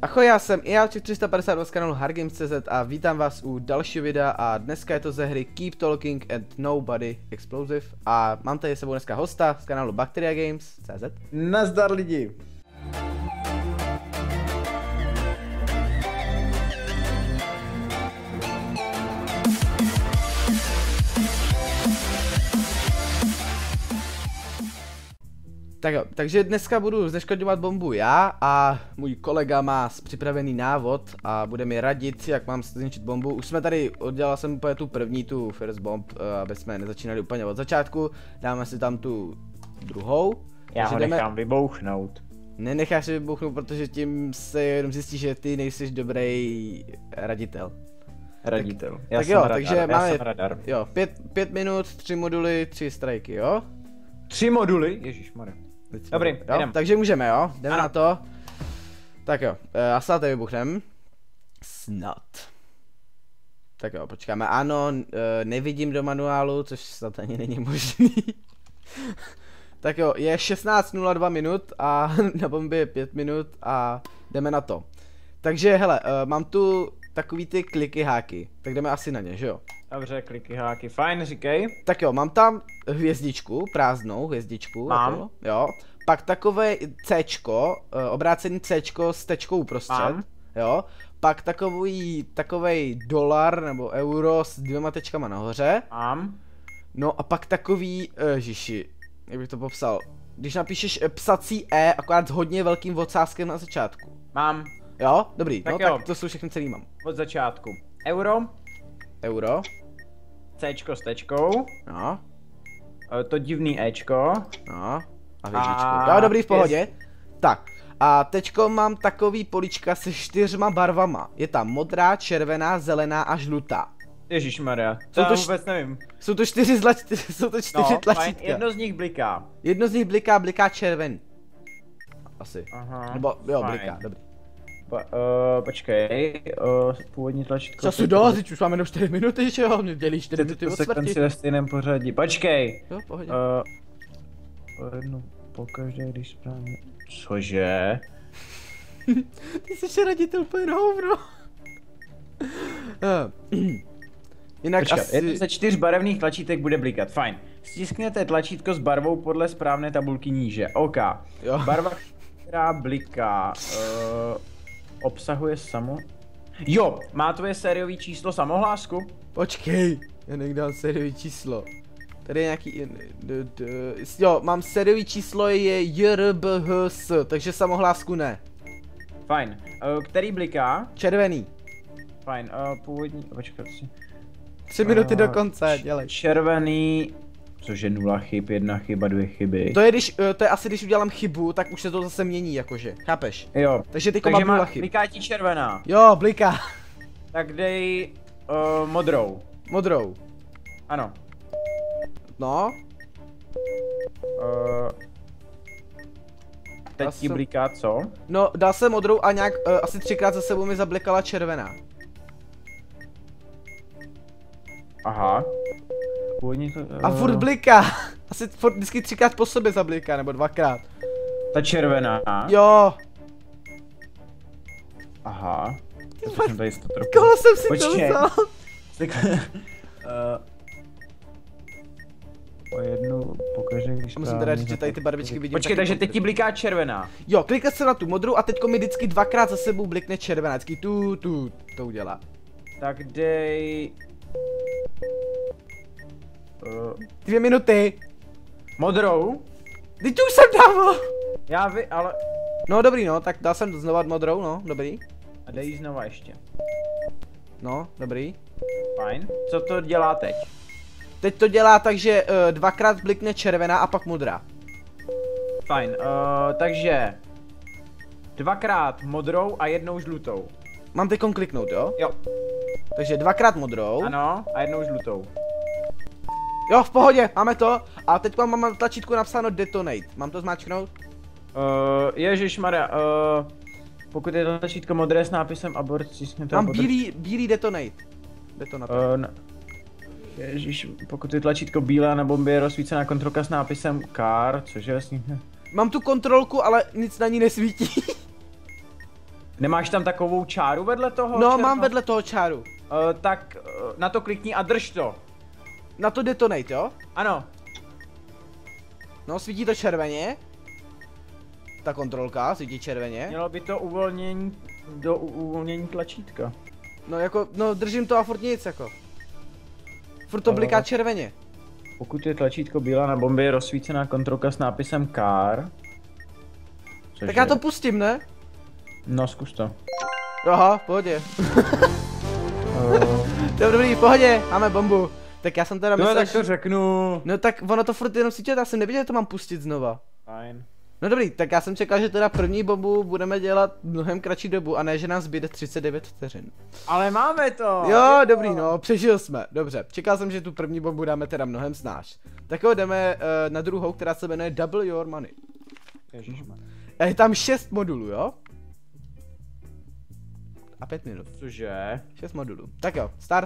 Ahoj, já jsem IAček 352 z kanálu HardGames.cz a vítám vás u dalšího videa a dneska je to ze hry Keep Talking and Nobody Explosive a mám tady s sebou dneska hosta z kanálu BacteriaGames.cz. Nazdar lidi! Tak jo, takže dneska budu zneškodňovat bombu já a můj kolega má připravený návod a bude mi radit, jak mám zničit bombu. Už jsme tady, oddělal jsem úplně tu první, tu first bomb, aby jsme nezačínali úplně od začátku. Dáme si tam tu druhou. Já ho nechám vybouchnout. Nenecháš si vybouchnout, protože tím se jenom zjistí, že ty nejsi dobrý raditel. Raditel. Tak jo, takže máme jo, 5 minut, 3 moduly, 3 strajky, jo? 3 moduly? Ježišmarja. Dobrý, jo? Takže můžeme, jo? Jdeme na to. Tak jo, já se tady vybuchnem. Snad. Tak jo, počkáme. Ano, nevidím do manuálu, což snad ani není možný. Tak jo, je 16:02 minut a na bombě je 5 minut a jdeme na to. Takže hele, mám tu takový ty kliky háky, tak jdeme asi na ně, že jo? Dobře, kliky háky, fajn, říkej. Tak jo, mám tam hvězdičku, prázdnou hvězdičku. Mám. Jako, jo. Pak takové Cčko, obrácený Cčko s tečkou uprostřed. Mám. Jo. Pak takovej dolar nebo euro s 2 tečkama nahoře. Mám. No a pak takový, žiši, jak bych to popsal, když napíšeš psací E, akorát s hodně velkým odsázkem na začátku. Mám. Jo, dobrý, tak no jo. tak to jsou všechny celý mám. Od začátku. Euro. Euro. Cčko s tečkou. No. To divný Ečko. No. A hvězdičku. Jo, dobrý, v pohodě. Tak. A teďko mám takový políčka se 4 barvama. Je tam modrá, červená, zelená a žlutá. Ježišmarja, to já vůbec nevím. Jsou to 4 tlačítka. Fajn, jedno z nich bliká. Jedno z nich bliká červený. Asi. Aha. Nebo jo, fajn. bliká, dobrý. Počkej, původní tlačítko. Času dost, teď už máme jenom 4 minuty, že jo? Mě dělí 4 minuty od sekvenci smrti. ve stejném pořadí. Počkej. Jo, pohodě. Jednu pokaždé, když správně. Cože? Ty jsi raditel úplně na hovno. Jinak počkej, asi... jedno ze 4 barevných tlačítek bude blikat, fajn. Stiskněte tlačítko s barvou podle správné tabulky níže, OK. Jo. Barva, která bliká, obsahuje Jo, má tvoje sériový číslo samohlásku? Počkej, já někde sériový číslo. Tady je nějaký... Jo, mám sériový číslo je JRBHS, takže samohlásku ne. Fajn, který bliká? Červený. Fajn, původní, počkat si. 3 minuty do konce, dělej. Červený, což je 0 chyb, 1 chyba, 2 chyby. To je asi když udělám chybu, tak už se to zase mění jakože, chápeš? Jo. Takže teďko mám 0 chyb. Bliká ti červená. Jo, bliká. Tak dej modrou. Modrou. Ano. No. Teď ti bliká co? No, dal jsem modrou a nějak asi 3krát za sebou mi zablikala červená. Aha. Původně to, A furt bliká. Asi furt vždycky 3krát po sobě zabliká, nebo 2krát. Ta červená. Jo. Aha. Jsem tady to trochu. Koho jsem si to vzal? O jednu pokaždé, když musím teda říct, že tady ty barvičky vidím. Počkej, takže teď ti bliká červená. Jo, klikne se na tu modrou a teďko mi vždycky 2krát za sebou blikne červená. Vždycky to udělá. Tak dej... 2 minuty. Modrou? Teď už jsem dával. Ale... No dobrý no, tak dal jsem znova modrou, no, dobrý. A dej ji znova ještě. No, dobrý. Fajn. Co to dělá teď? Teď to dělá tak, že 2krát blikne červená a pak modrá. Fajn, takže 2krát modrou a jednou žlutou. Mám teďkon kliknout, jo? Jo. Takže 2krát modrou. Ano, a jednou žlutou. Jo, v pohodě, máme to. A teď mám na tlačítku napsáno detonate. Mám to zmáčknout? Ježišmarja, pokud je to tlačítko modré s nápisem abort, stiskněte mám bílý detonate. Detonator. Ježiš, pokud je tlačítko bílé a na bombě je rozsvícená kontrolka s nápisem CAR, což je vlastně... Mám tu kontrolku, ale nic na ní nesvítí. Nemáš tam takovou čáru vedle toho? No, černo? mám vedle toho čáru. Tak na to klikni a drž to. Na to detonate, jo? Ano. No, svítí to červeně. Ta kontrolka svítí červeně. Mělo by to uvolnění do uvolnění tlačítka. No jako, no držím to a furt nic jako. Furt to bliká červeně. Pokud je tlačítko bílá na bombě, je rozsvícená kontrolka s nápisem CAR. Tak já to pustím, ne? No, zkus to. Aha, v pohodě. To je dobrý, v pohodě, máme bombu. Tak já jsem teda No, myslel, tak to řeknu. No tak ono to furt jenom svítilo, já jsem nevěděl, že to mám pustit znova. Fajn. No dobrý, tak já jsem čekal, že teda první bombu budeme dělat mnohem kratší dobu a ne, že nám zbyde 39 vteřin. Ale máme to! Jo, dobrý, no, přežil jsme, dobře. Čekal jsem, že tu první bombu dáme teda mnohem snáš. Tak jo, jdeme na druhou, která se jmenuje Double Your Money. Ježišmarja. A je tam 6 modulů, jo? A 5 minut. Cože? 6 modulů. Tak jo, start.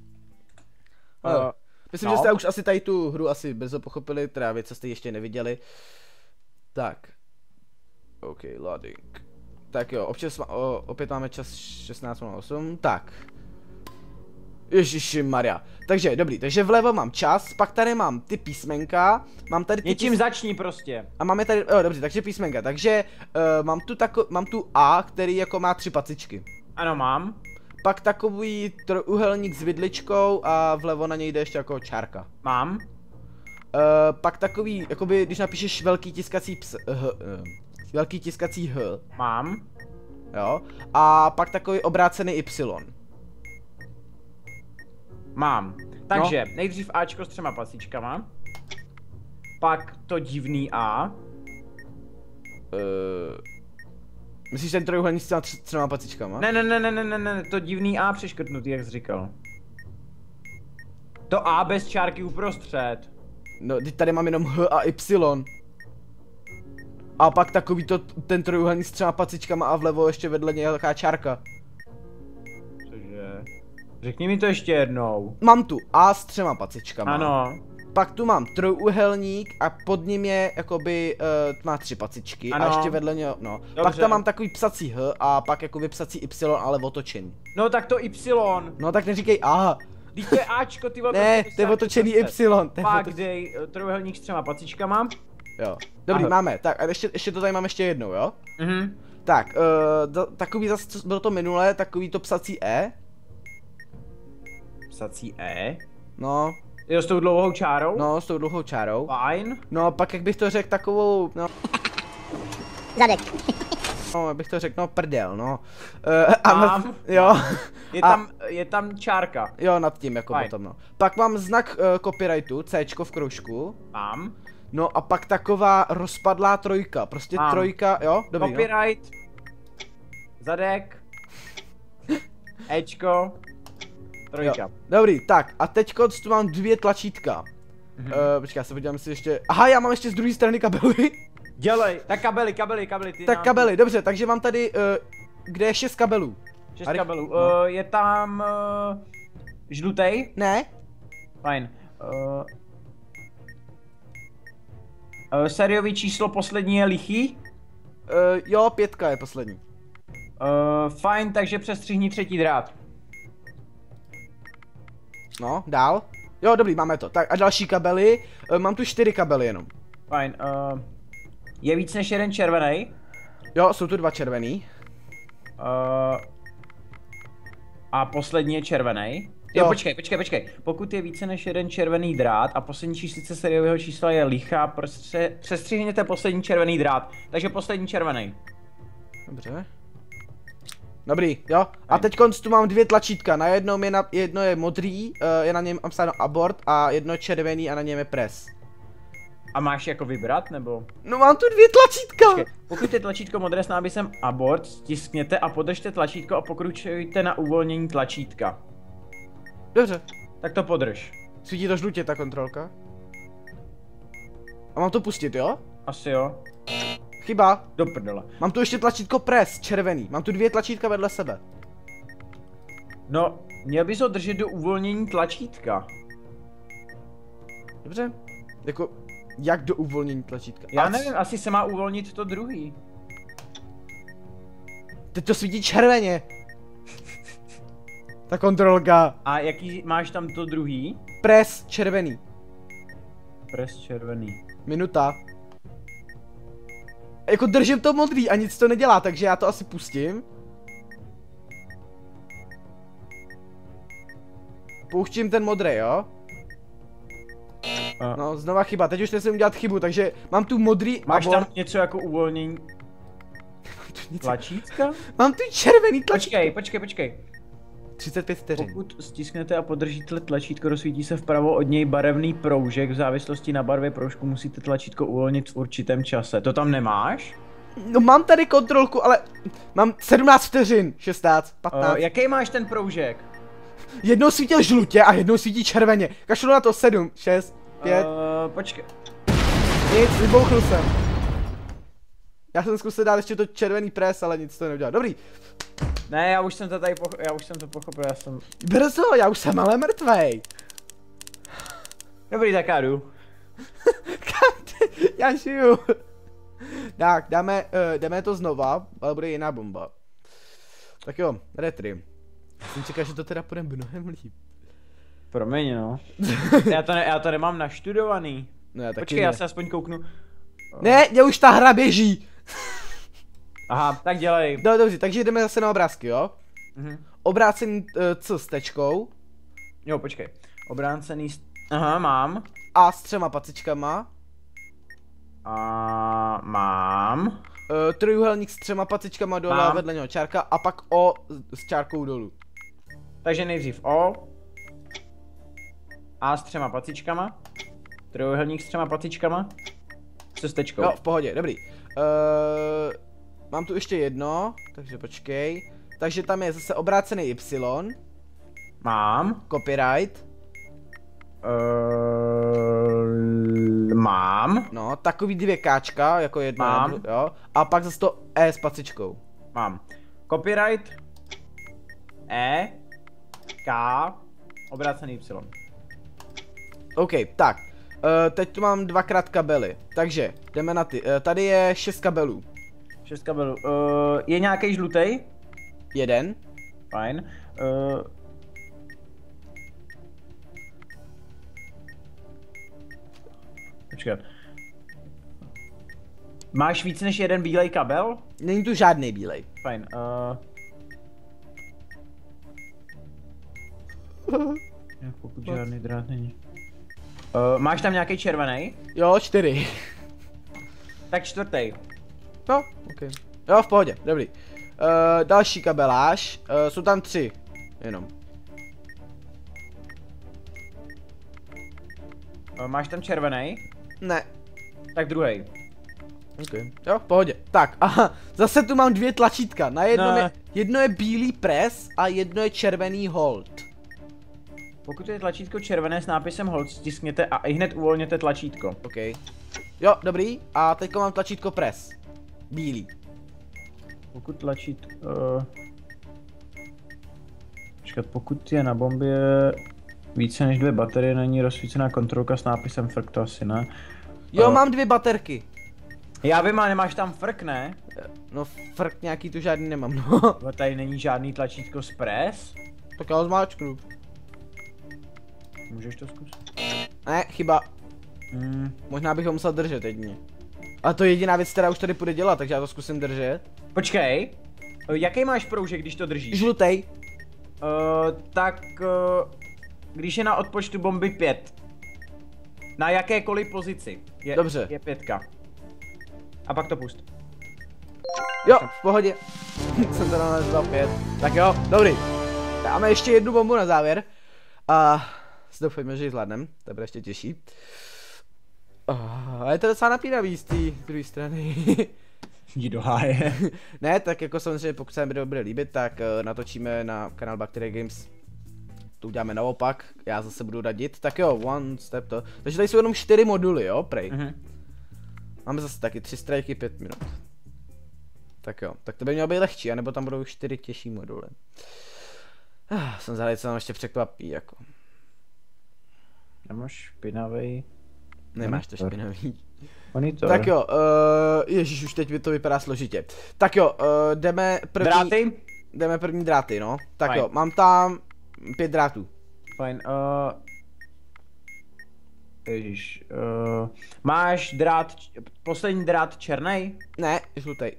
Myslím, no. že jste už asi tady tu hru asi brzo pochopili, teda věc, co jste ještě neviděli. Tak. OK, loading. Tak jo, opět máme čas 16:08, tak. Ježišimarja. Takže, dobrý, takže vlevo mám čas, pak tady mám ty písmenka, mám tady ty Něčím začni prostě. a máme tady, dobře, takže písmenka, takže mám tu A, který jako má 3 pacičky. Ano, mám. Pak takový trojuhelník s vidličkou a vlevo na něj jde ještě jako čárka. Mám. Pak takový, jakoby, když napíšeš velký tiskací H, Mám. jo, a pak takový obrácený Y. Mám. Takže nejdřív Ačko s 3 pacičkama. Pak to divný A. Myslíš ten trojuhelník s těma 3 pacičkama? Ne, to divný A přeškrtnutý, jak jsi říkal. To A bez čárky uprostřed. No, teď tady mám jenom H a Y. A pak takový ten trojuhelník s 3 pacičkama a vlevo ještě vedle něj velká čárka. Cože? Řekni mi to ještě jednou. Mám tu A s 3 pacičkama. Ano. Pak tu mám trojuhelník a pod ním je jakoby, má 3 pacičky Ano. a ještě vedle něho, no. Dobře. Pak tam mám takový psací H a pak jakoby psací Y, ale otočený. No tak to Y. No tak neříkej A. Teď to je Ačko, ty vole. Ne, to je otočený Y. to je Pak otoč- dej trojuhelník s 3 pacičkama. Jo. Dobrý, Ahoj. máme. Tak a ještě to tady mám ještě jednou, jo? Mhm. Tak, takový zase, co bylo to minulé, takový to psací E. Psací E. No, Jo, s tou dlouhou čárou? no, s tou dlouhou čárou. Fajn. No, pak jak bych to řekl takovou, no, Zadek. no, jak bych to řekl, no, prdel, no. Mám. Jo. Je tam čárka. Jo, nad tím jako Fajn. potom, no. Pak mám znak copyrightu, Cčko v kroužku. Mám. No a pak taková rozpadlá trojka, prostě Mám. trojka, jo, dobrý, no. Copyright. Zadek. Ečko. Trojka. Jo. Dobrý, tak a teďko tu mám 2 tlačítka. Počkej, já se podívám, jestli ještě, aha, já mám ještě z druhé strany kabely. Dělej. Tak kabely. Ty Tak nám- kabely, dobře, takže mám tady, kde je 6 kabelů. 6 Arich- kabelů. no. Je tam žlutej. Ne? Fajn. Sériový číslo poslední je lichý. Jo, 5 je poslední. Fajn, takže přestřihni 3. drát. No, dál. Jo, dobrý, máme to. Tak a další kabely, mám tu 4 kabely jenom. Fajn. Je víc než jeden červený. Jo, jsou tu 2 červený. A poslední je červený. Jo. Jo, počkej. Pokud je více než jeden červený drát a poslední číslice sériového čísla je lichá, přestřihněte poslední červený drát. Takže poslední červený. Dobře. Dobrý, jo. A teď tu mám 2 tlačítka. Na jednom jedno je modrý, je na něm napsáno abort a jedno je červený a na něm je press. A máš jako vybrat, nebo? No mám tu 2 tlačítka. Počkej, pokud je tlačítko modré s nápisem abort, stiskněte a podržte tlačítko a pokručujte na uvolnění tlačítka. Dobře. Tak to podrž. Svítí to žlutě ta kontrolka. A mám to pustit, jo? Asi jo. Chyba. Do prdele. Mám tu ještě tlačítko press, červený. Mám tu 2 tlačítka vedle sebe. No, měl bys ho držet do uvolnění tlačítka. Dobře. Jako, jak do uvolnění tlačítka? Já nevím, asi se má uvolnit to druhý. teď to svítí červeně. Ta kontrolka. A jaký máš tam to druhý? Press červený. Press červený. Minuta. Jako držím to modrý a nic to nedělá, takže já to asi pustím. Pouštím ten modrý, jo? No, znova chyba, teď už nesmím udělat chybu, takže mám tu modrý. Máš tam něco jako uvolnění tlačítka? Mám tu červený tlačítko. Počkej. 35 vteřin. Pokud stisknete a podržíte tlačítko, rozsvítí se vpravo od něj barevný proužek. V závislosti na barvě proužku musíte tlačítko uvolnit v určitém čase. To tam nemáš? No mám tady kontrolku, ale mám 17 vteřin, 16, 15. Jaký máš ten proužek? Jednou svítil žlutě a jednou svítí červeně. Kašlu na to 7, 6, 5. Počkej. Nic, vybouchl jsem. Já jsem zkusil dát ještě to červený pres, ale nic to neudělal. Dobrý. Ne, já už jsem to pochopil, já jsem... Brzo, já už jsem ale mrtvej. Dobrý, tak já jdu. Kam ty? Já žiju. Tak, dáme to znova, ale bude jiná bomba. Tak jo, retry. Já jsem čekal, že to teda půjde mnohem líp. Promiň, no. já to nemám naštudovaný. No já taky Počkej, ne. já se aspoň kouknu. Ne, mě už ta hra běží. Aha, tak dělej. No dobře, takže jdeme zase na obrázky, jo? Mhm. Obrácený co s tečkou. Jo, počkej. Obrácený Aha, mám. A s 3 pacičkama. A mám. Trojuhelník s 3 pacičkama dole a vedle něho čárka a pak O s čárkou dolů. Takže nejdřív O. A s 3 pacičkama. Trojuhelník s 3 pacičkama. Co s tečkou? Jo, v pohodě, dobrý. Mám tu ještě jedno, takže počkej. Takže tam je zase obrácený Y. Mám. Copyright. Mám. No, takový 2 Kčka, jako jedno, Mám. jo. A pak zase to E s pacičkou. Mám. Copyright. E. K. Obrácený Y. OK, tak. Teď tu mám 2x kabely, takže jdeme na ty. Tady je 6 kabelů. 6 kabelů. Je nějaký žlutý? 1. Fajn. Počkat. Máš víc než jeden bílej kabel? Není tu žádný bílej. Fajn. Pokud žádný drát není. Máš tam nějaký červený? Jo, 4. Tak čtvrtý. No, OK. Jo, v pohodě, dobrý. Další kabeláž, jsou tam 3, jenom. Máš tam červený? Ne. Tak druhý. OK. Jo, v pohodě. Tak, aha, zase tu mám 2 tlačítka. Na jedno je bílý pres a jedno je červený hold. Pokud je tlačítko červené s nápisem hold, stiskněte a i hned uvolněte tlačítko. OK. Jo, dobrý. A teďko mám tlačítko press. Bílý. Pokud tlačítko... Počkat, pokud je na bombě více než 2 baterie, není rozsvícená kontrolka s nápisem frk, to asi ne. Jo, mám 2 baterky. Já vím, ale nemáš tam frk, ne? No, frk nějaký tu žádný nemám, no. Tady není žádný tlačítko s press? Tak já ho zmáčknu. Můžeš to zkusit? Ne, chyba. Možná bych ho musel držet jedině. A to je jediná věc, která už tady půjde dělat, takže já to zkusím držet. Počkej. Jaký máš proužek, když to držíš? Žlutej. Když je na odpočtu bomby 5. Na jakékoliv pozici. Dobře. Je 5. A pak to pust. Jo, v pohodě. Jsem teda nazval 5. Tak jo, dobrý. Dáme ještě jednu bombu na závěr. A doufejme, že ji zvládnem. To bude ještě těžší. A je to docela napínavý z té druhé strany. Jdi do háje. Ne, tak jako samozřejmě pokud se mi video bude líbit, tak natočíme na kanál Bacteria Games. To uděláme naopak, já zase budu radit. Tak jo, one step to. Takže tady jsou jenom 4 moduly, jo, prej. Máme zase taky 3 strajky, 5 minut. Tak jo, tak to by mělo být lehčí, anebo tam budou 4 těžší moduly. Jsem zhledal, co nám ještě překvapí, jako. Nemáš špinavý. Nemáš to špinavý. Monitor. Tak jo, ježíš, už teď to vypadá složitě. Tak jo, jdeme první... Dráty? Jdeme první dráty, no. Tak Fajn. jo, mám tam 5 drátů. Fajn, ježiš, máš drát, poslední drát černej? Ne, žlutej.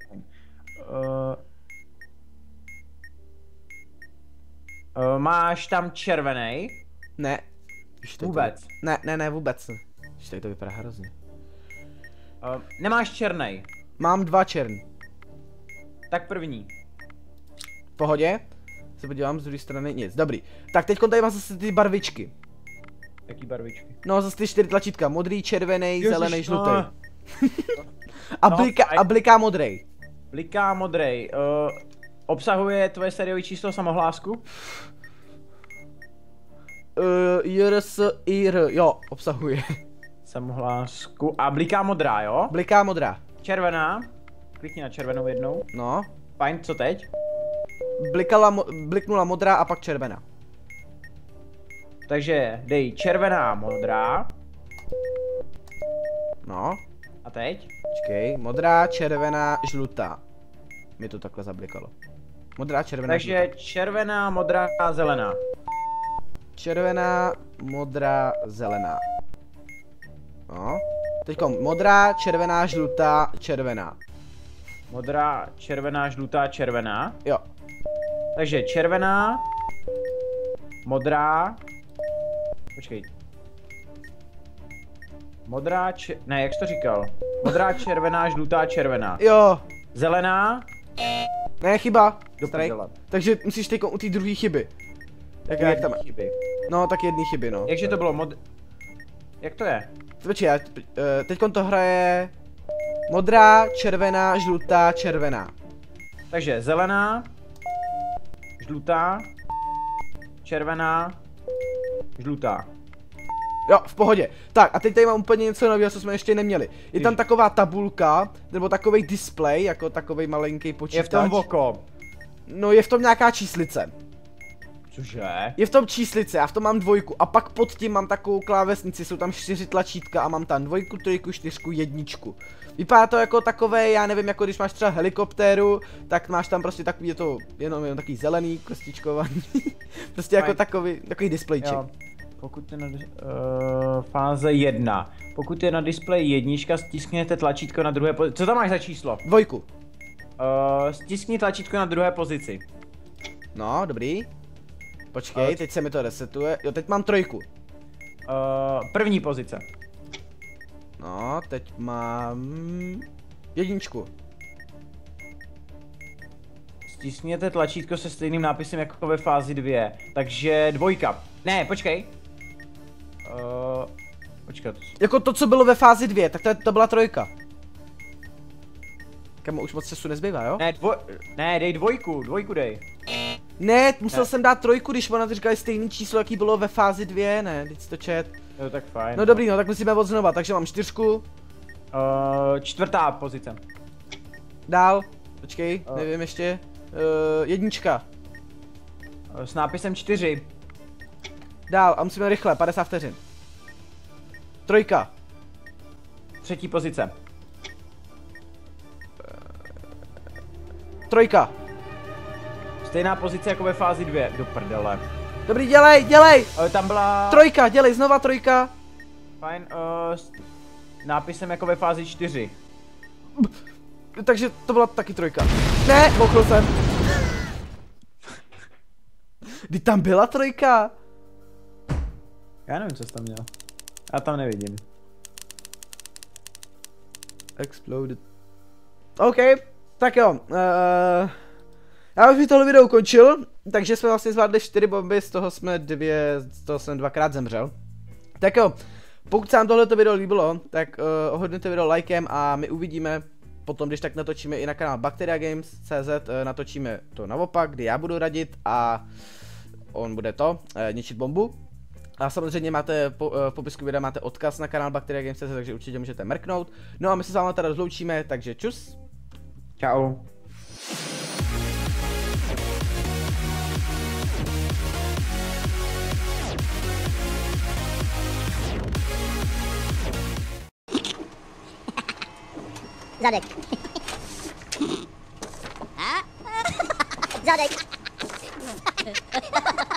Máš tam červený? Ne. Už teď Vůbec? To... Ne, vůbec. Už teď to vypadá hrozně. Nemáš černý. Mám 2 čern. Tak první. V pohodě? Se podívám z druhé strany, nic, dobrý. Tak teď tady mám zase ty barvičky. Jaký barvičky? No, zase ty 4 tlačítka, modrý, červený, zelený, žlutý. No. A bliká modrej. Bliká modrej. Obsahuje tvoje sériové číslo samohlásku? JRSIR, jo, obsahuje. Samohlásku. A bliká modrá, jo? Bliká modrá. Červená. Klikni na červenou jednou. No. Fajn, co teď? Bliknula modrá a pak červená. Takže dej červená, modrá. No. A teď? Počkej, modrá, červená, žlutá. Mě to takhle zablikalo. Modrá, červená, Takže žlutá. červená, modrá, zelená. Červená, modrá, zelená. No. Teďko modrá, červená, žlutá, červená. Modrá, červená, žlutá, červená. Jo. Takže červená, modrá. Počkej. Modrá, ne, jak jsi to říkal? Modrá, červená, žlutá, červená. Jo. Zelená. Ne, chyba. Do Starý. prdele. Takže musíš teď u té druhé chyby. Jak tam? Chyby. No, tak jedný chyby, no. Jakže to bylo Jak to je? Počkej, teďkon to hraje modrá, červená, žlutá, červená. Takže zelená, žlutá, červená, žlutá. Jo, v pohodě. Tak a teď tady mám úplně něco nového, co jsme ještě neměli. Je tam taková tabulka, nebo takovej displej, jako takovej malinký počítač. Je v tom oko. No, je v tom nějaká číslice. Cože? Je v tom číslice, já v tom mám 2 a pak pod tím mám takovou klávesnici, jsou tam 4 tlačítka a mám tam 2, 3, 4, 1. Vypadá to jako takové, já nevím, jako když máš třeba helikoptéru, tak máš tam prostě takový, je to jenom takový zelený, kostičkovaný. Prostě jako takový displejček. Jo. Pokud je na fáze 1. Pokud je na displeji jednička, stiskněte tlačítko na druhé pozici. Co tam máš za číslo? 2. Stiskni tlačítko na druhé pozici. No, dobrý. Počkej, teď se mi to resetuje. Jo, teď mám 3. První pozice. No, teď mám 1. Stiskněte tlačítko se stejným nápisem jako ve fázi 2. Takže 2. Ne, počkej. Počkat. Jako to, co bylo ve fázi 2, tak to byla 3. Kamo, už moc času nezbývá, jo? Ne, dej 2, dej. Ne, musel jsem dát 3, když ona to říkala stejný číslo, jaký bylo ve fázi 2, ne, teď to čet. Jo, tak fajn. No dobrý, no tak musíme od znova, takže mám 4. 4. pozice. Dál, počkej, nevím ještě. 1. S nápisem 4. Dál, a musíme rychle, 50 vteřin. 3. 3. pozice. 3. Stejná pozice jako ve fázi 2. Do prdele. Dobrý, dělej! Tam byla... 3, dělej, znova 3. Fajn, s nápisem jako ve fázi 4. Takže to byla taky 3. Ne, mokl jsem. Kdy tam byla 3? Já nevím, co jsi tam měl. Já tam nevidím. Exploded. OK, tak jo. Já už bych tohle video ukončil, takže jsme vlastně zvládli 4 bomby, z toho jsem 2krát zemřel. Tak jo, pokud se vám tohleto video líbilo, tak ohodnoťte video lajkem a my uvidíme potom, když tak natočíme i na kanál BakteriaGames.cz, natočíme to naopak, kdy já budu radit a on bude ničit bombu. A samozřejmě máte v popisku videa máte odkaz na kanál BakteriaGames.cz, takže určitě můžete mrknout. No a my se s vámi teda rozloučíme, takže čus. Čau. Zadek. Zadek.